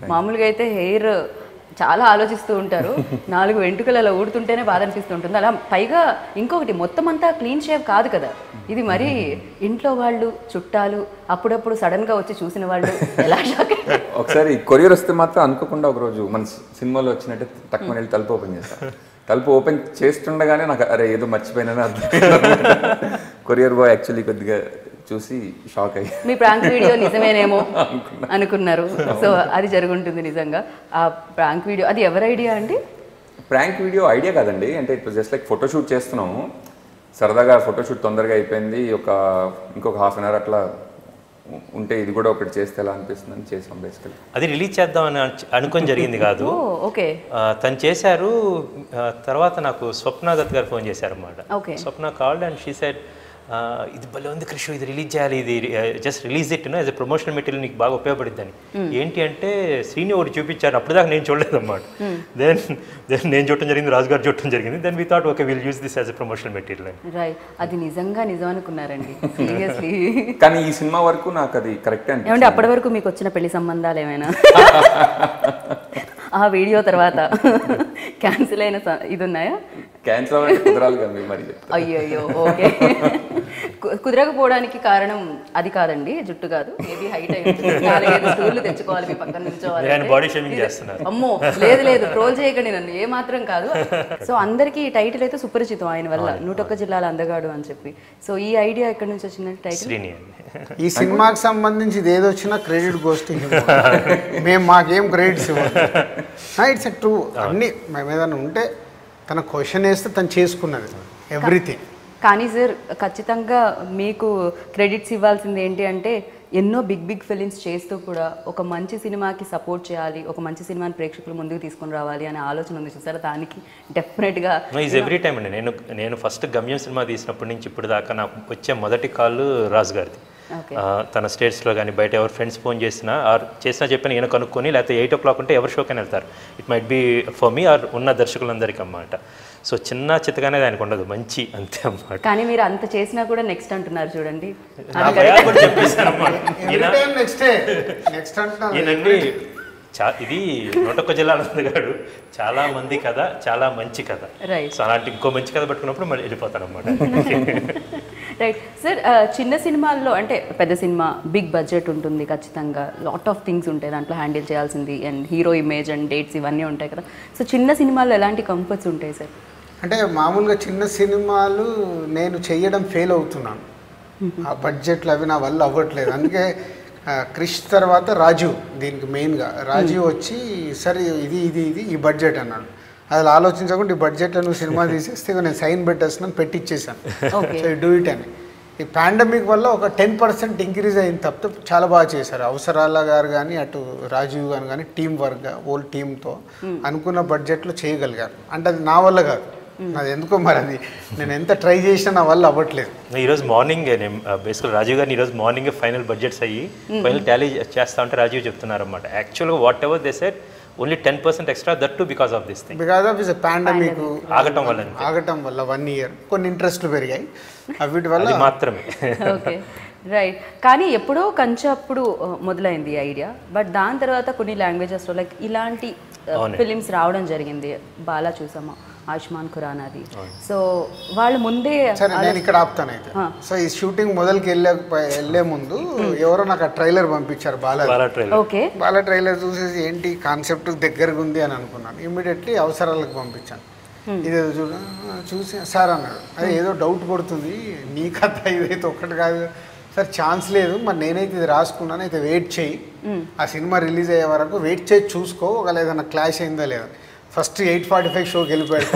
మామూలుగా అయితే హెయిర్ చాలా ఆలోచిస్తూ ఉంటారు, 4 వెంట్రుకలు అలా ఊడుతుంటేనే బాధ అనిపిస్తూ ఉంటుంది. అలా పైగా ఇంకొకటి మొత్తం అంతా క్లీన్ షేవ్ కాదు కదా ఇది, మరి ఇంట్లో వాళ్ళు చుట్టాలు అప్పుడప్పుడు సడన్ గా వచ్చి చూసిన వాళ్ళు ఎలా షాక్. ఒకసారి కొరియర్ వస్తే మాత్రం అనుకోకుండా ఒకరోజు మన సినిమాలో వచ్చినట్టే తక్కువ వెళ్ళి తలుపు ఓపెన్ చేస్తాను. తలుపు ఓపెన్ చేస్తుండగానే నాకు అరే ఏదో మర్చిపోయినా అర్థం. కొరియర్ బాయ్ యాక్చువల్లీ కొద్దిగా చూసి షాక్ అయ్యి మీ ప్రాంక్ వీడియో నిజమేనేమో అనుకున్నారు. సో అది జరుగుంటుంది నిజంగా. ఆ ప్రాంక్ వీడియో అది ఎవరి ఐడియా అండి? ప్రాంక్ వీడియో ఐడియా కాదండి, అంటే ఇట్ జస్ట్ లైక్ ఫోటోషూట్ చేస్తున్నాము సరదాగా. ఫోటోషూట్ తొందరగా అయిపోయింది, ఇంకొక హాఫ్ అన్ అవర్ అట్లా ఉంటే ఇది కూడా ఒకటి చేస్తే ఎలా అనిపిస్తుందని చేసాం బేసికల్లీ. అది రిలీజ్ చేద్దామని అనుకొని జరిగింది కాదు. ఓకే, తను చేశారు. తర్వాత నాకు స్వప్న దత్ గారు ఫోన్ చేశారు అన్నమాట. Swapna called and she said ఇది భలే ఉంది క్రిష్, ఇది రిలీజ్ చేయాలి, ఇది just release it as a promotional material, నీకు బాగా ఉపయోగపడుద్దని. ఏంటి అంటే శ్రీని ఒకటి చూపించారు, అప్పుడు దాకా నేను చూడలేదు అన్నమాట. దెన్ నేను చూడటం జరిగింది, రాజు గారు చూడటం జరిగింది. Then we thought okay will use this as a promotional material అని. రైట్, అది నిజంగా నిజం అనుకున్నారండి సీరియస్లీ. కానీ ఈ సినిమా వరకు నాకు అది కరెక్ట్ అండి. ఏమంటే అప్పటి వరకు మీకు వచ్చిన పెళ్లి సంబంధాలు ఏమైనా ఆ వీడియో తర్వాత క్యాన్సిల్ అయిన ఇది ఉన్నాయా? క్యాన్సిల్ అవ్వడానికి కుదరాలి కదా మరి. అయ్యో ఓకే. కుదరకపోవడానికి కారణం అది కాదండి, జుట్టు కాదు, మేబీ హైట్ అయి ఉంటుంది. 4-5 స్టూర్లు తెచ్చుకోవాలి మీ పక్కన నుంచోవాలి. అమ్మో లేదు ట్రోల్ చేయకండి నన్ను, ఏ మాత్రం కాదు. సో అందరికీ ఈ టైటిల్ అయితే సుపరిచితం ఆయన వల్ల, 101 జిల్లాల అందగాడు అని చెప్పి. సో ఈ ఐడియా ఎక్కడి నుంచి వచ్చిందంటే టైటిల్ ఈ సినిమాకి సంబంధించి ఏది వచ్చినా క్రెడిట్ గోస్టింగ్, మేము మాకేం క్రెడిట్స్ ఇవ్వాలి. ఇట్స్ ట్రూ, అన్ని మేము ఏదైనా ఉంటే తన క్వశ్చన్ వేస్తే తను చేసుకున్నది ఎవ్రీథింగ్. కానీ సార్ ఖచ్చితంగా మీకు క్రెడిట్స్ ఇవ్వాల్సింది ఏంటి అంటే, ఎన్నో బిగ్ ఫిలిమ్స్ చేస్తూ కూడా ఒక మంచి సినిమాకి సపోర్ట్ చేయాలి, ఒక మంచి సినిమాని ప్రేక్షకులు ముందుకు తీసుకొని రావాలి అనే ఆలోచన ఉంది చూసారా, దానికి డెఫినెట్గా ఈజ్ ఎవ్రీ టైం అండి. నేను ఫస్ట్ గమ్యం సినిమా తీసినప్పటి నుంచి ఇప్పుడు దాకా నాకు వచ్చే మొదటి కాల్ రాజు గారిది. తన స్టేట్స్లో కానీ బయట ఎవరు ఫ్రెండ్స్ ఫోన్ చేసినా చెప్పిన ఈయన కనుక్కొని, లేకపోతే 8 o'clock ఉంటే ఎవరి షోకైనా వెళ్తారు. It might be for me or ఉన్న దర్శకులందరికీ అన్నమాట. సో చిన్న చిత్తగానే దానికి ఉండదు, మంచి అంతే అన్నమాట. కానీ మీరు అంత చేసినా కూడా నెక్స్ట్ అంటున్నారు చూడండి. ఇది 101 జిల్లాల అందగాడు చాలా మంది కథ, చాలా మంచి కథ. సో అలాంటి ఇంకో మంచి కథ పట్టుకున్నప్పుడు మళ్ళీ వెళ్ళిపోతాను అన్నమాట. రైట్ సార్, చిన్న సినిమాల్లో అంటే పెద్ద సినిమా బిగ్ బడ్జెట్ ఉంటుంది ఖచ్చితంగా, లాట్ ఆఫ్ థింగ్స్ ఉంటాయి దాంట్లో హ్యాండిల్ చేయాల్సింది, and hero image and dates ఇవన్నీ ఉంటాయి కదా. సో చిన్న సినిమాల్లో ఎలాంటి కంఫర్ట్స్ ఉంటాయి సార్? అంటే మామూలుగా చిన్న సినిమాలు నేను చేయడం ఫెయిల్ అవుతున్నాను, ఆ బడ్జెట్లు అవి నా వల్ల అవ్వట్లేదు. అందుకే క్రిష్ తర్వాత రాజు, దీనికి మెయిన్గా రాజు వచ్చి సరే ఇది ఇది ఇది ఈ బడ్జెట్ అన్నాడు. అది ఆలోచించకుండా ఈ బడ్జెట్లో నువ్వు సినిమా తీసేస్తే నేను సైన్ పెట్టేస్తున్నాను, పెట్టిచ్చేసాను. సో డూ ఇట్ అని. ఈ పాండమిక్ వల్ల ఒక 10% ఇంక్రీజ్ అయింది తప్పితే చాలా బాగా చేశారు. అవసరాల గారు కానీ అటు రాజీవ్ గారు కానీ టీం వర్క్ ఓల్ టీంతో అనుకున్న బడ్జెట్లో చేయగలిగారు. అంటే అది నా వల్ల కాదు, అది ఎందుకో మరి అది నేను ఎంత ట్రై చేసినా నా వల్ల అవ్వట్లేదు. ఈరోజు మార్నింగ్ బేసికల్ రాజీవ్ గారిని ఈరోజు మార్నింగ్ ఫైనల్ బడ్జెట్స్ అయ్యి ఫైనల్ టాలీ చేస్తా ఉంటే రాజీవ్ చెప్తున్నారు అన్నమాట, యాక్చువల్గా whatever they said only 10% extra, that to because of this thing, because of pandemic ఆగటం వల్ల 1 year కొన్ని ఇంట్రెస్ట్లు పెరిగాయి, వీటి వల్ల మాత్రమే. Okay right. కానీ ఎప్పుడో కంచప్పుడు మొదలైంది ఈ ఐడియా, బట్ దాని తర్వాత కొన్ని లాంగ్వేజెస్లో లైక్ ఇలాంటి ఫిలిమ్స్ రావడం జరిగింది. బాలా చూసామా, ఆయుష్మాన్ ఖురానాది. సో వాళ్ళు ముందే సరే నేను ఇక్కడ ఆపుతాను అయితే. సో ఈ షూటింగ్ మొదలుకి వెళ్ళే ముందు ఎవరో నాకు ఆ ట్రైలర్ పంపించారు, బాలా ట్రైలర్ చూసేసి ఏంటి కాన్సెప్ట్ దగ్గరగా ఉంది అని అనుకున్నాను. ఇమ్మీడియట్లీ అవసరాలకు పంపించాను. ఇదేదో చూసి సార్ అన్నాడు, అదే ఏదో డౌట్ పడుతుంది నీ కథ, ఇదైతే ఒక్కటి కాదు సార్, ఛాన్స్ లేదు, మరి నేనైతే ఇది రాసుకున్నాను, అయితే వెయిట్ చేయి, ఆ సినిమా రిలీజ్ అయ్యే వరకు వెయిట్ చేసి చూసుకో, ఒకవేళ ఏదైనా క్లాష్ అయిందా లేదా. ఫస్ట్ 8:45 షోకి వెళ్ళిపోయాడు,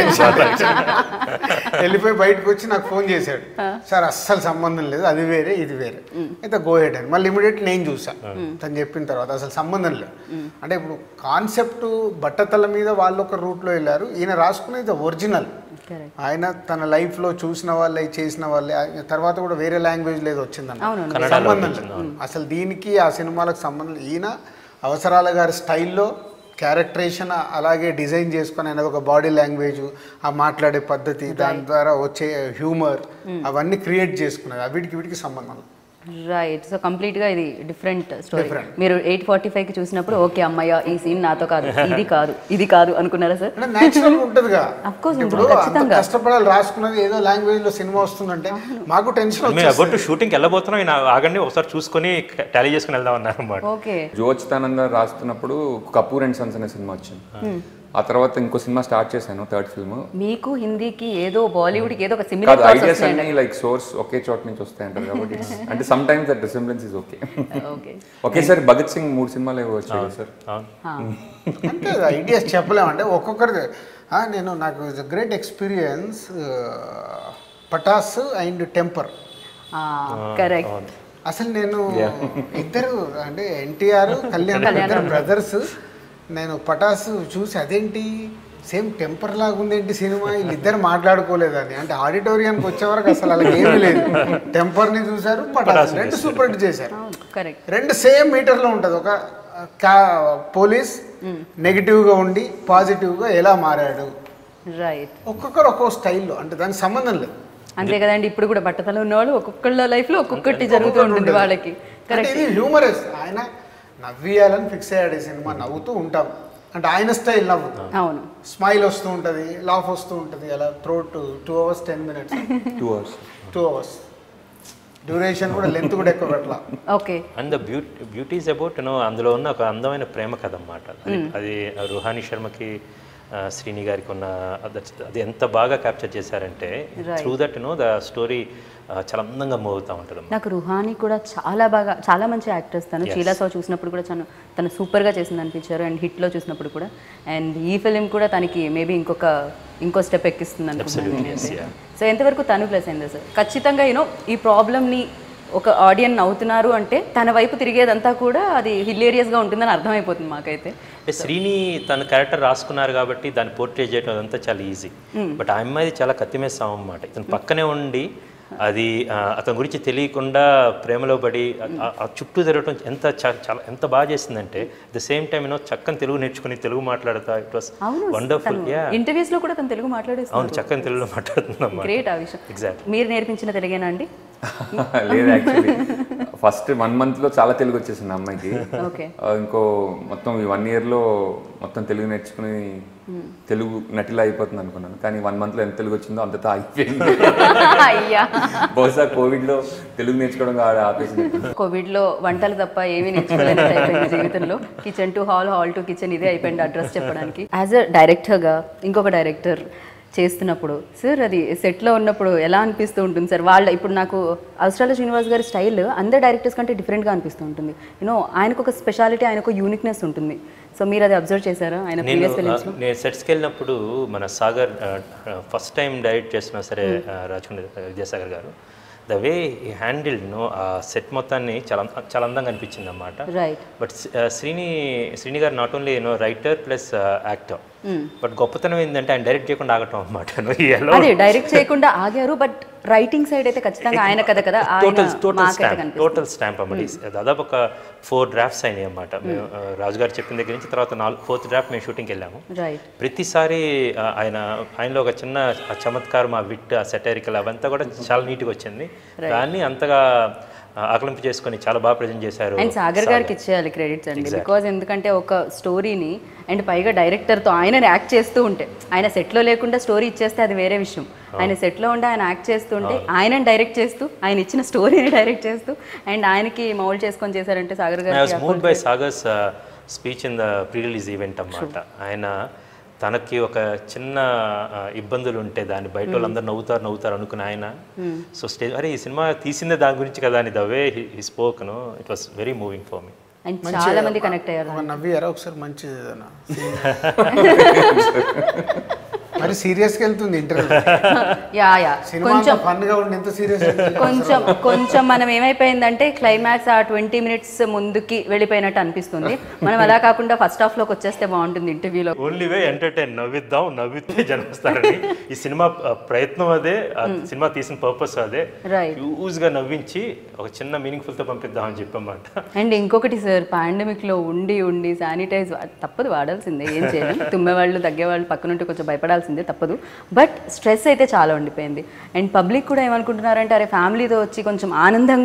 వెళ్ళిపోయి బయటకు వచ్చి నాకు ఫోన్ చేశాడు, సార్ అస్సలు సంబంధం లేదు, అది వేరే ఇది వేరే, అయితే గో హెడ్ అని. మళ్ళీ ఇమీడియట్లీ నేను చూసాను తను చెప్పిన తర్వాత అసలు సంబంధం లేదు. అంటే ఇప్పుడు కాన్సెప్ట్ బట్టతల మీద వాళ్ళు ఒక రూట్లో వెళ్ళారు, ఈయన రాసుకునేది ఒరిజినల్, ఆయన తన లైఫ్లో చూసిన వాళ్ళే చేసిన వాళ్ళే. తర్వాత కూడా వేరే లాంగ్వేజ్ లేదు వచ్చిందన్న, సంబంధం లేదు అసలు దీనికి ఆ సినిమాలకు సంబంధం. ఈయన అవసరాల గారి స్టైల్లో క్యారెక్టరేషన్ అలాగే డిజైన్ చేసుకొని ఆయన ఒక బాడీ లాంగ్వేజ్, ఆ మాట్లాడే పద్ధతి, దాని ద్వారా వచ్చే హ్యూమర్ అవన్నీ క్రియేట్ చేసుకున్నారు. వీటికి సంబంధం. రైట్. సో కంప్లీట్ గా ఇది డిఫరెంట్ స్టోరీ. మీరు 8:45కి చూసినప్పుడు ఓకే అమ్మయ్య ఈ సీన్ నాతో కాదు, ఇది కాదు అనుకున్నారా సార్? నేచురల్ ఉంటదిగా. ఆఫ్ కోర్స్ ఇప్పుడు కష్టపడాలి, రాసుకున్నది ఏదో లాంగ్వేజ్ లో సినిమా వస్తుందంటే మాకు టెన్షన్ మేము అబౌట్ షూటింగ్ వెళ్ళబోతున్నాం, ఆగండి ఒకసారి చూసుకొని టాలీ చేసుకుని వెళ్దాం అన్నారు అన్నమాట. ఓకే. జోచితానంద రాస్తున్నప్పుడు కపూర్ అండ్ సన్స్ అనే సినిమా వచ్చింది. ఆ తర్వాత ఇంకో సినిమా స్టార్ట్ చేశాను, థర్డ్ ఫిల్మ్. మీకు హిందీకి ఏదో బాలీవుడ్కి ఏదో ఒక సిమిలర్ ఐడియాస్ అన్ని లైక్ సోర్స్ ఒకే చోట నుంచి వస్తాయి అంటారు కాబట్టి అంటే sometimes that resemblance is okay. ఒకేసారి భగత్ సింగ్ 3 సినిమాలు ఏవో వచ్చాయి సార్. అంటే ఐడియాస్ చెప్పలేమంటే ఒక్కొక్కరిది. నాకు is a great experience Pataas and Temper. Correct. అసలు నేను ఇద్దరు అంటే ఎన్టీఆర్ కళ్యాణ్ ఇద్దరు బ్రదర్స్. నేను పటాసు చూసి అదేంటి సేమ్ టెంపర్ లాగా ఉందేంటి సినిమా, వీళ్ళిద్దరు మాట్లాడుకోలేదని. అంటే ఆడిటోరియానికి వచ్చే వరకు అసలు అలాగే ఏమీ లేదు. టెంపర్ని చూశారు, పటాసు రెండు సూపర్ హిట్ చేశారు. రెండు సేమ్ మీటర్లో ఉంటుంది. ఒక పోలీస్ నెగిటివ్గా ఉండి పాజిటివ్గా ఎలా మారాడు, రైట్. ఒక్కొక్కరు ఒక్కో స్టైల్లో, అంటే దానికి సంబంధం లేదు. అంతే కదండి. ఇప్పుడు కూడా బట్టతలు ఉన్నవాళ్ళు ఒక్కొక్కళ్ళ లైఫ్లో ఒక్కొక్కటి జరుగుతూ ఉంటుంది వాళ్ళకి. ఇది హ్యూమరస్. ఆయన నవ్వియాలని ఫిక్స్ అయ్యాడు ఈ సినిమా. నవ్వుతూ ఉంటాం అంటే ఆయన స్టైల్ నవ్వు. అవును. స్మైల్ వస్తూ ఉంటుంది, లాఫ్ వస్తూ ఉంటుంది. అలా throughout 2 hours 10 minutes 2 hours duration కూడా లెంత్ కూడా ఎక్కువ పెట్టాల. Okay. And the beauty is about అందులో ఉన్న ఒక అందమైన ప్రేమ కథ అన్నమాట. అది రుహాని శర్మకి శ్రీని గారికి ఉన్న అది ఎంత బాగా క్యాప్చర్ చేశారంటే త్రూ దట్ ద స్టోరీ చాలా అందంగా మూవ్ అవుతూ ఉంటుంది. నాకు రుహాని కూడా చాలా మంచి యాక్టర్స్. తను షీలా సావ్ చూసినప్పుడు కూడా తను సూపర్గా చేసింది అనిపించారు. అండ్ హిట్లో చూసినప్పుడు కూడా. అండ్ ఈ ఫిలిం కూడా తనకి మేబీ ఇంకో స్టెప్ ఎక్కిస్తుంది అనుకుంటున్నాను. సో ఎంతవరకు తను ప్లస్ అయిందా సార్? ఖచ్చితంగా ఈ ప్రాబ్లమ్ని ఒక ఆడియన్స్ అవుతున్నారు అంటే తన వైపు తిరిగేదంతా కూడా అది హిలేరియస్గా ఉంటుందని అర్థమైపోతుంది మాకైతే. శ్రీని తన క్యారెక్టర్ రాసుకున్నారు కాబట్టి దాన్ని పోర్ట్రేట్ చేయడం అదంతా చాలా ఈజీ. బట్ ఆ అమ్మాయి చాలా కత్తిమేస్తాం అన్నమాట. ఇతను పక్కనే ఉండి అది అతని గురించి తెలియకుండా ప్రేమలో పడి ఆ చుట్టూ తిరగటం ఎంత బాగా చేసిందంటే ద సేమ్ టైం చక్కని తెలుగు నేర్చుకుని తెలుగు మాట్లాడతా. It was wonderful. ఇంటర్వ్యూస్ లో కూడా తను తెలుగు మాట్లాడేస్తుంది. అవును, చక్కని తెలుగులో మాట్లాడుతున్నాం. గ్రేట్. ఆ విషయం ఎగ్జాక్ట్. మీరు నేర్పించిన తెలుగేనా అండి? లేదు, యాక్చువల్లీ ఫస్ట్ 1 month లో చాలా తెలుగు వచ్చేసింది అమ్మాయికి. ఇంకో మొత్తం ఈ 1 year లో మొత్తం తెలుగు నేర్చుకుని తెలుగు నటిలా అయిపోతుంది అనుకున్నాను. కానీ 1 month లో ఎంత తెలుగు వచ్చిందో అంతతో ఆగిపోయింది. బహుశా కోవిడ్లో తెలుగు నేర్చుకోవడం ఆపేసింది. కోవిడ్లో వంటలు తప్ప ఏమీ నేర్చుకోలేదు జీవితంలో. Kitchen to hall, hall to kitchen ఇదే అయిపోయింది అడ్రస్ చెప్పడానికి. యాజ్ అ డైరెక్టర్గా ఇంకొక డైరెక్టర్ చేస్తున్నప్పుడు సార్ అది సెట్లో ఉన్నప్పుడు ఎలా అనిపిస్తూ ఉంటుంది సార్? ఇప్పుడు నాకు అవసరాల శ్రీనివాస్ గారి స్టైల్ అందరు డైరెక్టర్స్ కంటే డిఫరెంట్గా అనిపిస్తూ ఉంటుంది. ఆయనకు ఒక స్పెషాలిటీ, ఆయనకు యూనిక్నెస్ ఉంటుంది. సో మీరు అది అబ్జర్వ్ చేశారా ఆయన ప్రీవియస్ ఫిలిమ్స్లో? నేను సెట్స్కి వెళ్ళినప్పుడు మన సాగర్ ఫస్ట్ టైం డైరెక్ట్ చేస్తున్నా సరే రాజకుండ విద్యాసాగర్ గారు ద వే ఈ హ్యాండిల్డ్ ఆ సెట్ మొత్తాన్ని చాలా అందంగా అనిపించింది అన్నమాట. But Srini garu not only writer plus actor. But గొప్పతనం ఏంటంటే ఆయన డైరెక్ట్ చేయకుండా ఆగటం అన్నమాట. అదే డైరెక్ట్ చేయకుండా ఆగారు. బట్ రైటింగ్ సైడ్ అయితే ఖచ్చితంగా ఆయన కథ కదా. టోటల్ స్టాంప్ అన్నమాట. దాదాపు ఒక 4 drafts అయినాయి అన్నమాట. రాజు గారు చెప్పిన దగ్గర నుంచి తర్వాత 4th draft మేము షూటింగ్కి వెళ్ళాము. ప్రతిసారి ఆయనలో ఒక చిన్న చమత్కారం, ఆ విట్, ఆ సెటైరికల్ అవంతా కూడా చాలా నీట్గా వచ్చింది. దాన్ని అంతగా ఆకలింపు చేసుకొని చాలా బాగా ప్రజెంట్ చేశారు. అండ్ సాగర్ గారికి ఇచ్చేయాలి క్రెడిట్స్ అండి. బికాజ్ ఎందుకంటే ఒక స్టోరీని అండ్ పైగా డైరెక్టర్తో ఆయనని యాక్ట్ చేస్తూ ఉంటే, ఆయన సెట్లో లేకుండా స్టోరీ ఇచ్చేస్తే అది వేరే విషయం. ఆయన సెట్లో ఉండి ఆయన యాక్ట్ చేస్తుంటే ఆయనని డైరెక్ట్ చేస్తూ, ఆయన ఇచ్చిన స్టోరీని డైరెక్ట్ చేస్తూ అండ్ ఆయనకి మౌల్డ్ చేసుకొని చేశారంటే Sagar garu. Moved by Sagar's speech in the pre release event అన్నమాట. ఆయన తనకి ఒక చిన్న ఇబ్బందులు ఉంటే దాన్ని బయట వాళ్ళందరూ నవ్వుతారు అనుకుని ఆయన సో స్టేజ్ అరే ఈ సినిమా తీసిందే దాని గురించి కదా అని the way he spoke it was very moving for me. And చాలా మంది కనెక్ట్ అయ్యారు. నవ్వారా ఒకసారి? మంచిది మరి సీరియస్గా వెళ్తుంది ఇంటర్వ్యూ. కొంచెం మనం ఏమైపోయిందంటే క్లైమాక్స్ ఆ 20 minutes ముందుకి వెళ్ళిపోయినట్టు అనిపిస్తుంది. మనం అలా కాకుండా ఫస్ట్ హాఫ్ లోకి వచ్చేస్తే బాగుంటుంది ఇంటర్వ్యూలో. ఓన్లీ వే ఎంటర్టైన్, నవ్వితే జన్మిస్తారని ఈ సినిమా ప్రయత్నం అదే, సినిమా తీసిన పర్పస్ అదే. హ్యూజ్ గా నవ్వించి ఒక చిన్న మీనింగ్ఫుల్ తో పంపిద్దాం అని చెప్పమాట. అండ్ ఇంకొకటి సార్, పాండమిక్ లో ఉండి శానిటైజ్ తప్పదు, వాడాల్సిందే, ఏం చేయాలి. తుమ్మేవాళ్ళు తగ్గేవాళ్ళు పక్కనుంటే కొంచెం భయపడాల్సిందే, తప్పదు. బట్ స్ట్రెస్ అయితే చాలా ఉండిపోయింది. అండ్ పబ్లిక్ కూడా ఏమనుకుంటున్నారంటే అరే ఫ్యామిలీతో వచ్చి కొంచెం ఆనందంగా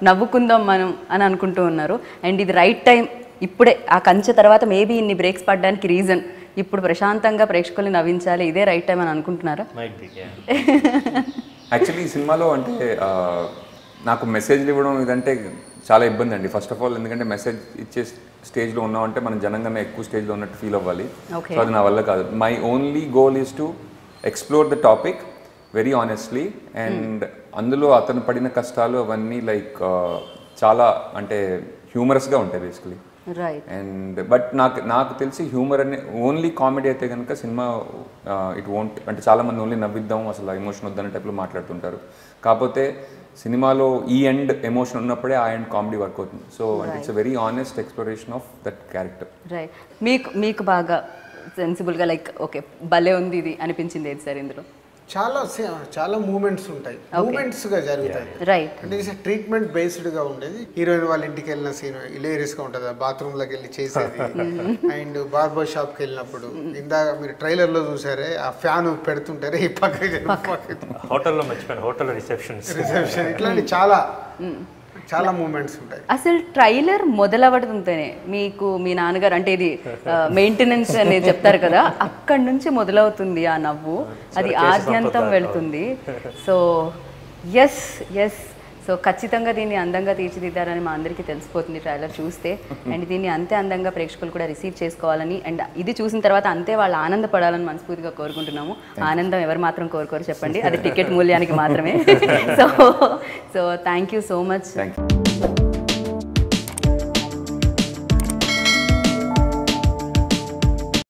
నవ్వుకుందాం మనం అని అనుకుంటూ ఉన్నారు. అండ్ ఇది రైట్ టైం, ఇప్పుడే ఆ కంచె తర్వాత మేబీ ఇన్ని బ్రేక్స్ పడడానికి రీజన్ ఇప్పుడు ప్రశాంతంగా ప్రేక్షకుల్ని నవ్వించాలి, ఇదే రైట్ టైం అని అనుకుంటున్నారా? యాక్చువల్లీ ఈ సినిమాలో అంటే నాకు మెసేజ్లు ఇవ్వడం ఇదంటే చాలా ఇబ్బంది అండి. ఫస్ట్ ఆఫ్ ఆల్ ఎందుకంటే మెసేజ్ ఇచ్చే స్టేజ్లో ఉన్నామంటే మనం జనంగానే ఎక్కువ స్టేజ్లో ఉన్నట్టు ఫీల్ అవ్వాలి. సో అది నా వల్ల కాదు. My only goal is to explore the topic very honestly. And అందులో అతను పడిన కష్టాలు అవన్నీ లైక్ చాలా అంటే హ్యూమరస్గా ఉంటాయి బేసికలీ. అండ్ బట్ నాకు తెలిసి హ్యూమర్ అనే ఓన్లీ కామెడీ అయితే కనుక సినిమా ఇట్ వోంట్, అంటే చాలామంది ఓన్లీ నవ్విద్దాం అసలు ఎమోషన్ వద్దనే టైప్లో మాట్లాడుతుంటారు. కాకపోతే సినిమాలో ఈ ఎండ్ ఎమోషన్ ఉన్నప్పుడే ఆ ఎండ్ కామెడీ వర్క్ అవుతుంది. సో అంటే it's a very honest exploration of that character. Right. మీకు బాగా సెన్సిబుల్గా లైక్ ఓకే భలే ఉంది ఇది అనిపించింది ఏది సార్ ఇందులో? చాలా మూమెంట్స్ ఉంటాయి, మూమెంట్స్గా జరుగుతాయి. రైట్. అంటే ట్రీట్మెంట్ బేస్డ్గా ఉండేది. హీరోయిన్ వాళ్ళ ఇంటికి వెళ్ళిన సీన్ హిలేరియస్గా ఉంటుంది, ఆ బాత్రూంలోకి వెళ్ళి చేసేది. అండ్ బార్బర్ షాప్కి వెళ్ళినప్పుడు ఇందాక మీరు ట్రైలర్లో చూసారే ఆ ఫ్యాన్ పెడుతుంటారే ఈ పక్కకి హోటల్లో మర్చిపోయాను, హోటల్ రిసెప్షన్ ఇట్లాంటి చాలా మూమెంట్స్ ఉంటాయి. అసలు ట్రైలర్ మొదలవడంతోనే మీకు మీ నాన్నగారు అంటే ఇది మెయింటెనెన్స్ అనేది చెప్తారు కదా, అక్కడి నుంచి మొదలవుతుంది ఆ నవ్వు, అది ఆద్యంతం వెళ్తుంది. సో ఎస్ సో ఖచ్చితంగా దీన్ని అందంగా తీర్చిదిద్దారని మా అందరికీ తెలిసిపోతుంది ట్రైలర్ చూస్తే. అండ్ దీన్ని అంతే అందంగా ప్రేక్షకులు కూడా రిసీవ్ చేసుకోవాలని, అండ్ ఇది చూసిన తర్వాత అంతే వాళ్ళు ఆనందపడాలని మనస్ఫూర్తిగా కోరుకుంటున్నాము. ఆనందం ఎవరు మాత్రం కోరుకోరు చెప్పండి, అది టికెట్ మూల్యానికి మాత్రమే. So thank you so much.